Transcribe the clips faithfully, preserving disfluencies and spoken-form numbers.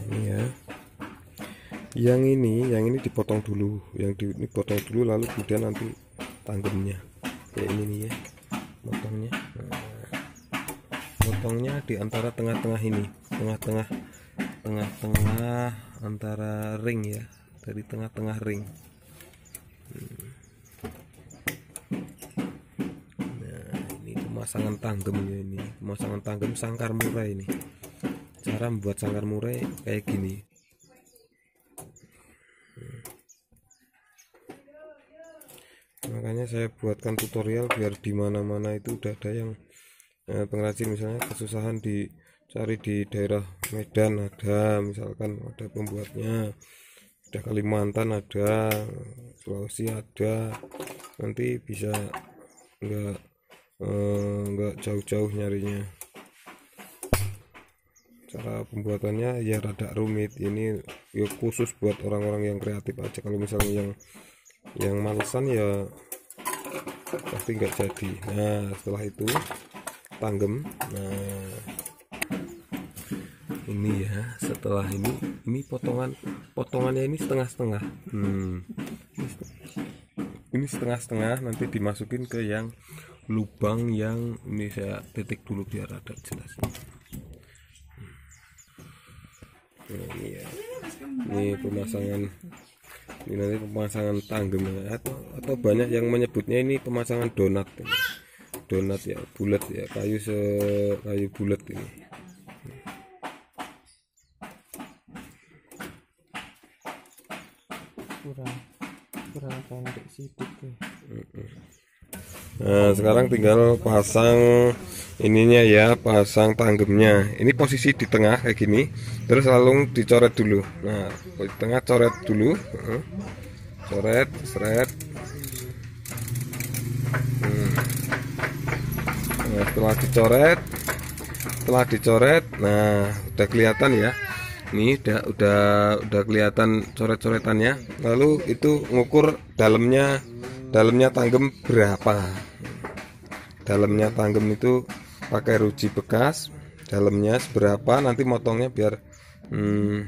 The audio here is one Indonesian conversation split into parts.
Ini ya. Yang ini, yang ini dipotong dulu, yang di, ini potong dulu, lalu kemudian nanti tanggemnya. Kayak ini nih ya, potongnya. Nah, potongnya di antara tengah-tengah ini, tengah-tengah, tengah-tengah antara ring ya, dari tengah-tengah ring. Nah, ini pemasangan tanggem ya, ini pemasangan tanggem sangkar murai ini. Cara membuat sangkar murai kayak gini. Makanya saya buatkan tutorial biar di mana-mana itu udah ada yang eh, pengrajin, misalnya kesusahan dicari di daerah Medan ada, misalkan ada pembuatnya, ada Kalimantan ada, Sulawesi ada, nanti bisa enggak eh, enggak jauh-jauh nyarinya. Cara pembuatannya ya rada rumit, ini ya khusus buat orang-orang yang kreatif aja. Kalau misalnya yang yang malesan ya pasti nggak jadi. Nah, setelah itu tanggem. Nah, ini ya, setelah ini ini potongan potongannya ini setengah-setengah. Hmm. Ini setengah-setengah, nanti dimasukin ke yang lubang yang ini saya titik dulu biar ada jelas. Nah, ini ya. Ini pemasangan, ini nanti pemasangan tanggem, atau atau banyak yang menyebutnya ini pemasangan donat. Donat ya, bulat ya, kayu se kayu bulat ini. kurang kurang pendek sedikit ya. Nah, sekarang tinggal pasang ininya ya, pasang tanggemnya. Ini posisi di tengah kayak gini, terus lalu dicoret dulu. Nah, di tengah coret dulu, coret, seret. Hmm. Nah, setelah dicoret, setelah dicoret, nah udah kelihatan ya. Ini udah udah udah kelihatan coret-coretannya. Lalu itu ngukur dalamnya, dalamnya tanggem berapa. Dalamnya tanggem itu pakai ruji bekas, dalamnya seberapa, nanti motongnya biar hmm,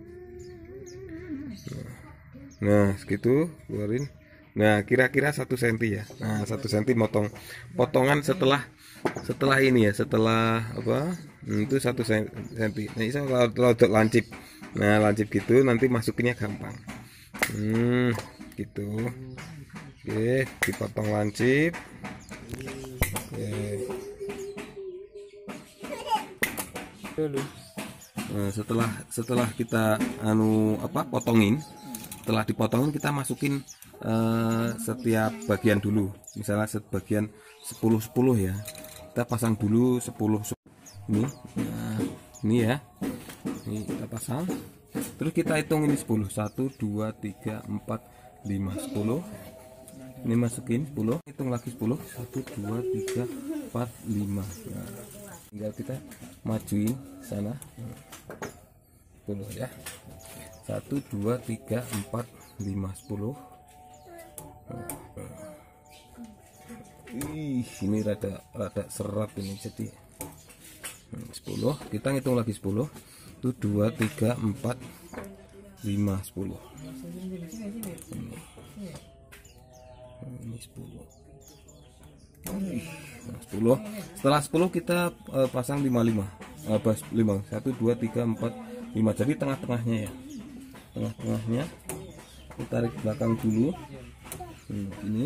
nah segitu keluarin. Nah, kira-kira satu senti ya. Nah, satu senti motong potongan setelah setelah ini ya, setelah apa hmm, itu satu senti. Nah, bisa kalau untuk lancip, nah lancip gitu nanti masukinnya gampang. Hmm, gitu. Oke, dipotong lancip. Oke. Nah, setelah setelah kita anu apa potongin, setelah dipotongin kita masukin uh, setiap bagian dulu. Misalnya sebagian sepuluh sepuluh ya, kita pasang dulu sepuluh ini. Nah, ini ya, ini kita pasang, terus kita hitung ini sepuluh, satu dua tiga empat lima sepuluh. Ini masukin sepuluh, hitung lagi sepuluh, satu dua tiga empat lima. Nah, tinggal kita majuin sana sepuluh ya, satu dua tiga empat lima sepuluh. Ih, ini rada rada serat ini, jadi sepuluh, kita ngitung lagi sepuluh, itu dua tiga empat lima sepuluh. Ini, ini sepuluh. Nah, sepuluh. Setelah sepuluh kita uh, pasang lima puluh lima. Uh, lima, satu dua tiga empat lima. Jadi tengah-tengahnya ya. Tengah-tengahnya kita tarik belakang dulu. Hmm, ini.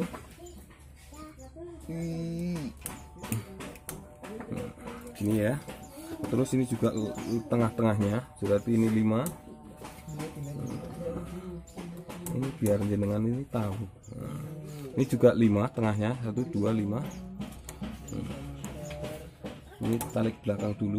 Nah, ini ya. Terus ini juga tengah-tengahnya. Berarti ini lima. Ini biar jenengan ini tahu. Nah, ini juga lima tengahnya, satu dua lima. Ini tarik belakang dulu,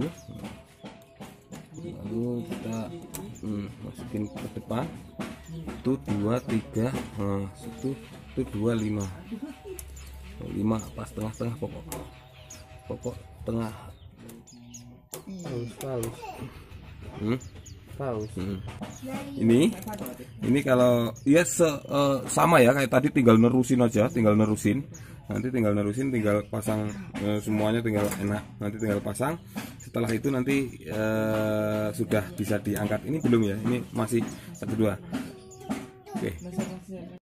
lalu kita hmm, masukin ke depan. Itu dua tiga, nah, satu itu dua lima, lima pas tengah-tengah pokok, pokok tengah. Paus, paus. Hmm? Paus. Hmm. Ini, ini kalau ya se, uh, sama ya kayak tadi, tinggal nerusin aja, tinggal nerusin. nanti tinggal nerusin, tinggal pasang eh, semuanya, tinggal enak, nanti tinggal pasang. Setelah itu nanti eh, sudah bisa diangkat. Ini belum ya, ini masih satu dua. Oke.